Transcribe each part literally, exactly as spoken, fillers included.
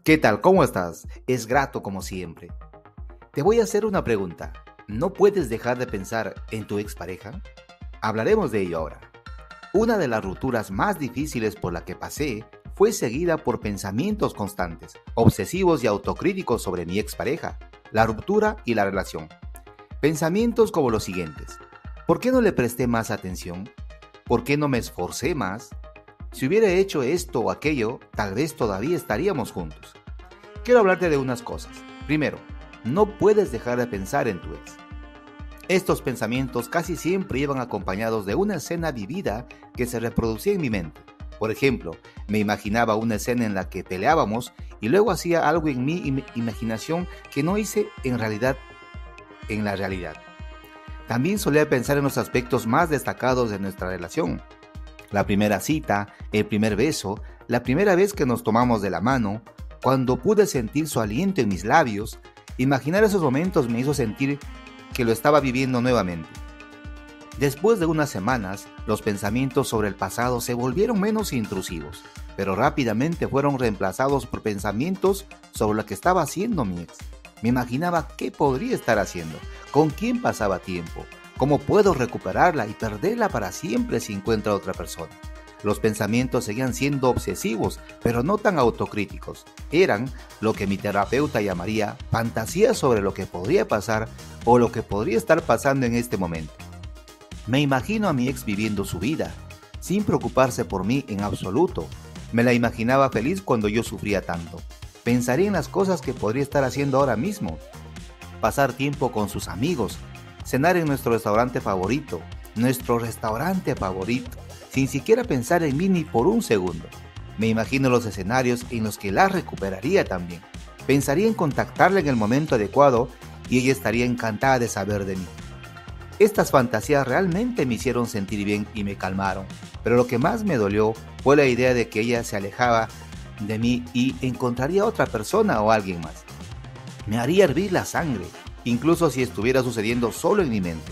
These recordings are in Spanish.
¿Qué tal? ¿Cómo estás? Es grato como siempre. Te voy a hacer una pregunta. ¿No puedes dejar de pensar en tu expareja? Hablaremos de ello ahora. Una de las rupturas más difíciles por la que pasé fue seguida por pensamientos constantes, obsesivos y autocríticos sobre mi expareja, la ruptura y la relación. Pensamientos como los siguientes. ¿Por qué no le presté más atención? ¿Por qué no me esforcé más? Si hubiera hecho esto o aquello, tal vez todavía estaríamos juntos. Quiero hablarte de unas cosas. Primero, no puedes dejar de pensar en tu ex. Estos pensamientos casi siempre iban acompañados de una escena vivida que se reproducía en mi mente. Por ejemplo, me imaginaba una escena en la que peleábamos y luego hacía algo en mi im- imaginación que no hice en realidad, en la realidad. También solía pensar en los aspectos más destacados de nuestra relación. La primera cita, el primer beso, la primera vez que nos tomamos de la mano, cuando pude sentir su aliento en mis labios. Imaginar esos momentos me hizo sentir que lo estaba viviendo nuevamente. Después de unas semanas, los pensamientos sobre el pasado se volvieron menos intrusivos, pero rápidamente fueron reemplazados por pensamientos sobre lo que estaba haciendo mi ex. Me imaginaba qué podría estar haciendo, con quién pasaba tiempo, cómo puedo recuperarla y perderla para siempre si encuentra otra persona. Los pensamientos seguían siendo obsesivos, pero no tan autocríticos. Eran lo que mi terapeuta llamaría fantasías sobre lo que podría pasar o lo que podría estar pasando en este momento. Me imagino a mi ex viviendo su vida, sin preocuparse por mí en absoluto. Me la imaginaba feliz cuando yo sufría tanto. Pensaría en las cosas que podría estar haciendo ahora mismo. Pasar tiempo con sus amigos, cenar en nuestro restaurante favorito, nuestro restaurante favorito, sin siquiera pensar en mí ni por un segundo. Me imagino los escenarios en los que la recuperaría también. Pensaría en contactarla en el momento adecuado y ella estaría encantada de saber de mí. Estas fantasías realmente me hicieron sentir bien y me calmaron, pero lo que más me dolió fue la idea de que ella se alejaba de mí y encontraría otra persona o alguien más. Me haría hervir la sangre, incluso si estuviera sucediendo solo en mi mente.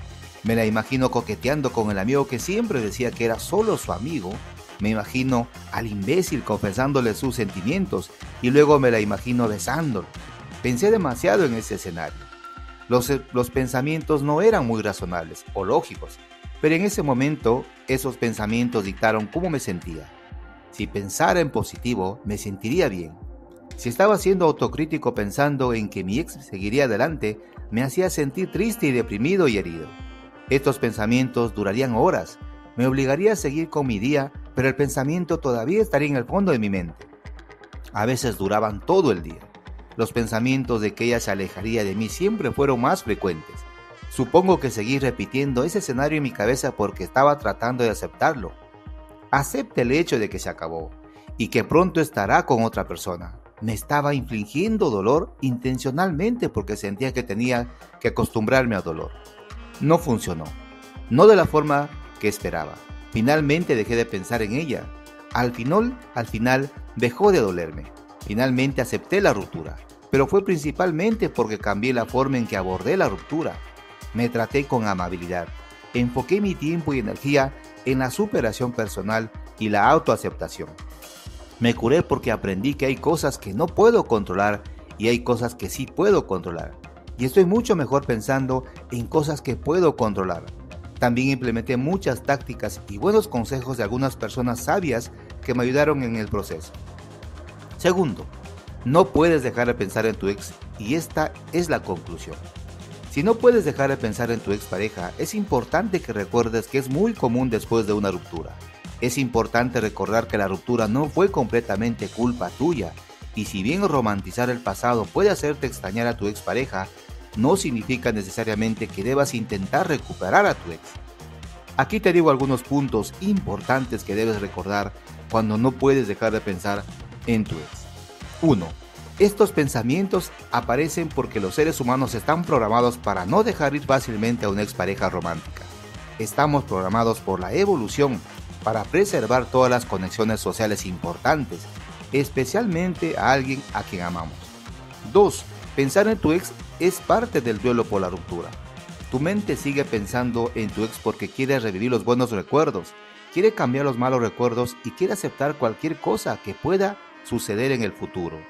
Me la imagino coqueteando con el amigo que siempre decía que era solo su amigo. Me imagino al imbécil confesándole sus sentimientos y luego me la imagino besándolo. Pensé demasiado en ese escenario. Los, los pensamientos no eran muy razonables o lógicos, pero en ese momento esos pensamientos dictaron cómo me sentía. Si pensara en positivo, me sentiría bien. Si estaba siendo autocrítico pensando en que mi ex seguiría adelante, me hacía sentir triste y deprimido y herido. Estos pensamientos durarían horas, me obligaría a seguir con mi día, pero el pensamiento todavía estaría en el fondo de mi mente. A veces duraban todo el día. Los pensamientos de que ella se alejaría de mí siempre fueron más frecuentes. Supongo que seguí repitiendo ese escenario en mi cabeza porque estaba tratando de aceptarlo. Acepte el hecho de que se acabó y que pronto estará con otra persona. Me estaba infligiendo dolor intencionalmente porque sentía que tenía que acostumbrarme al dolor. No funcionó, no de la forma que esperaba. Finalmente dejé de pensar en ella. Al final, al final dejó de dolerme. Finalmente acepté la ruptura, pero fue principalmente porque cambié la forma en que abordé la ruptura. Me traté con amabilidad. Enfoqué mi tiempo y energía en la superación personal y la autoaceptación. Me curé porque aprendí que hay cosas que no puedo controlar y hay cosas que sí puedo controlar. Y estoy mucho mejor pensando en cosas que puedo controlar. También implementé muchas tácticas y buenos consejos de algunas personas sabias que me ayudaron en el proceso. Segundo, no puedes dejar de pensar en tu ex y esta es la conclusión. Si no puedes dejar de pensar en tu expareja, es importante que recuerdes que es muy común después de una ruptura. Es importante recordar que la ruptura no fue completamente culpa tuya y si bien romantizar el pasado puede hacerte extrañar a tu expareja, no significa necesariamente que debas intentar recuperar a tu ex. Aquí te digo algunos puntos importantes que debes recordar cuando no puedes dejar de pensar en tu ex. uno. Estos pensamientos aparecen porque los seres humanos están programados para no dejar ir fácilmente a una expareja romántica. Estamos programados por la evolución para preservar todas las conexiones sociales importantes, especialmente a alguien a quien amamos. dos. Pensar en tu ex es parte del duelo por la ruptura. Tu mente sigue pensando en tu ex porque quiere revivir los buenos recuerdos, quiere cambiar los malos recuerdos y quiere aceptar cualquier cosa que pueda suceder en el futuro.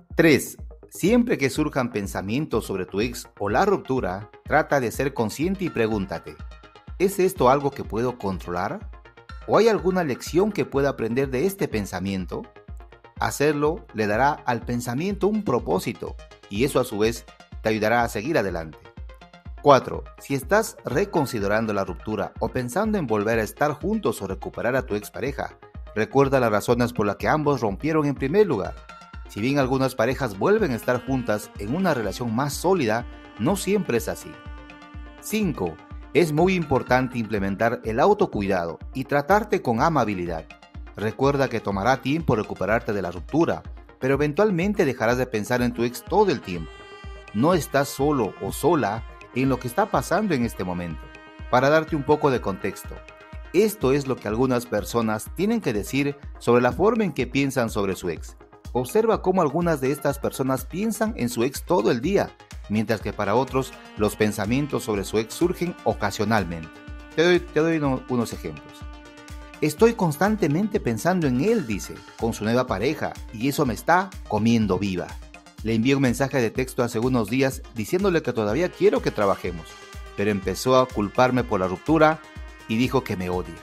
tres. Siempre que surjan pensamientos sobre tu ex o la ruptura, trata de ser consciente y pregúntate, ¿es esto algo que puedo controlar? ¿O hay alguna lección que pueda aprender de este pensamiento? Hacerlo le dará al pensamiento un propósito y eso a su vez te ayudará a seguir adelante. cuatro. Si estás reconsiderando la ruptura o pensando en volver a estar juntos o recuperar a tu expareja, recuerda las razones por las que ambos rompieron en primer lugar. Si bien algunas parejas vuelven a estar juntas en una relación más sólida, no siempre es así. cinco. Es muy importante implementar el autocuidado y tratarte con amabilidad. Recuerda que tomará tiempo recuperarte de la ruptura, pero eventualmente dejarás de pensar en tu ex todo el tiempo. No estás solo o sola en lo que está pasando en este momento. Para darte un poco de contexto, esto es lo que algunas personas tienen que decir sobre la forma en que piensan sobre su ex. Observa cómo algunas de estas personas piensan en su ex todo el día, mientras que para otros los pensamientos sobre su ex surgen ocasionalmente. Te doy, te doy uno, unos ejemplos. Estoy constantemente pensando en él, dice, con su nueva pareja, y eso me está comiendo viva. Le envié un mensaje de texto hace unos días diciéndole que todavía quiero que trabajemos, pero empezó a culparme por la ruptura y dijo que me odia.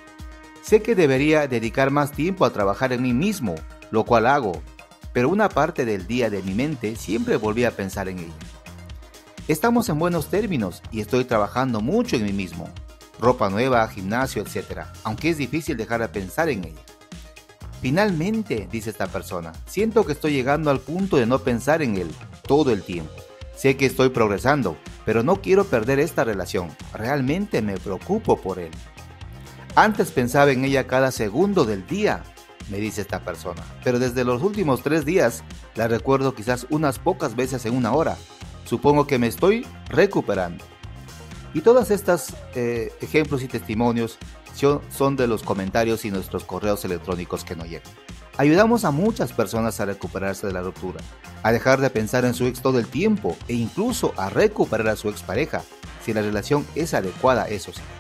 Sé que debería dedicar más tiempo a trabajar en mí mismo, lo cual hago, pero una parte del día de mi mente siempre volvía a pensar en ella. Estamos en buenos términos y estoy trabajando mucho en mí mismo, ropa nueva, gimnasio, etcétera, aunque es difícil dejar de pensar en ella. Finalmente, dice esta persona, siento que estoy llegando al punto de no pensar en él todo el tiempo. Sé que estoy progresando, pero no quiero perder esta relación. Realmente me preocupo por él. Antes pensaba en ella cada segundo del día, me dice esta persona, pero desde los últimos tres días la recuerdo quizás unas pocas veces en una hora. Supongo que me estoy recuperando. Y todas estas eh, ejemplos y testimonios son de los comentarios y nuestros correos electrónicos que nos llegan. Ayudamos a muchas personas a recuperarse de la ruptura, a dejar de pensar en su ex todo el tiempo e incluso a recuperar a su expareja, si la relación es adecuada, eso sí.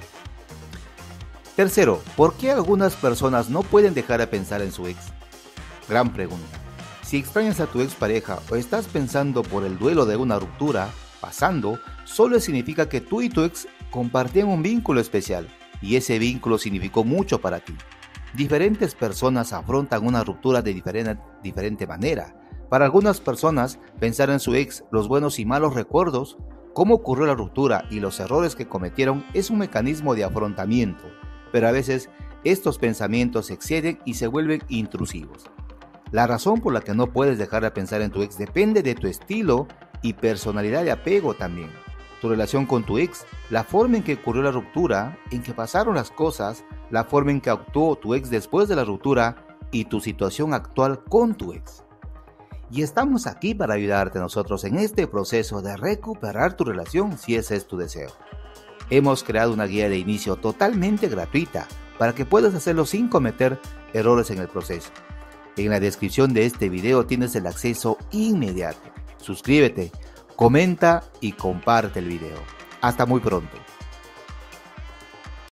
Tercero, ¿por qué algunas personas no pueden dejar de pensar en su ex? Gran pregunta. Si extrañas a tu expareja o estás pensando por el duelo de una ruptura pasando, solo significa que tú y tu ex compartían un vínculo especial y ese vínculo significó mucho para ti. Diferentes personas afrontan una ruptura de diferente, diferente manera. Para algunas personas, pensar en su ex, los buenos y malos recuerdos, cómo ocurrió la ruptura y los errores que cometieron es un mecanismo de afrontamiento, pero a veces estos pensamientos se exceden y se vuelven intrusivos. La razón por la que no puedes dejar de pensar en tu ex depende de tu estilo y personalidad de apego también. Tu relación con tu ex, la forma en que ocurrió la ruptura, en que pasaron las cosas, la forma en que actuó tu ex después de la ruptura y tu situación actual con tu ex. Y estamos aquí para ayudarte nosotros en este proceso de recuperar tu relación si ese es tu deseo. Hemos creado una guía de inicio totalmente gratuita para que puedas hacerlo sin cometer errores en el proceso. En la descripción de este video tienes el acceso inmediato. Suscríbete, comenta y comparte el video. Hasta muy pronto.